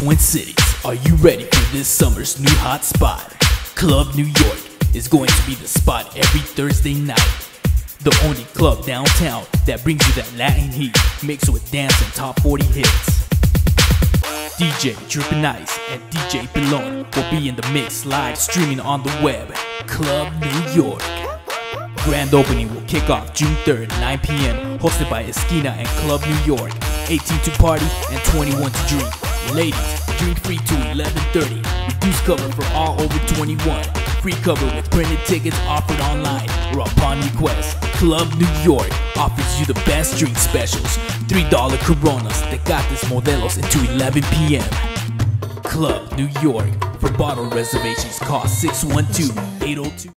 Twin Cities, are you ready for this summer's new hot spot? Club New York is going to be the spot every Thursday night. The only club downtown that brings you that Latin heat mixed with dance and top 40 hits. DJ Drippin' Ice and DJ Pilon will be in the mix live streaming on the web. Club New York. Grand opening will kick off June 3rd, 9 p.m. hosted by Esquina and Club New York. 18 to party and 21 to drink. Ladies, drink free to 11:30. Reduced cover for all over 21. Free cover with printed tickets offered online or upon request. Club New York offers you the best drink specials. $3 Coronas, Tecates Modelos until 11 p.m. Club New York. For bottle reservations, call 612-802.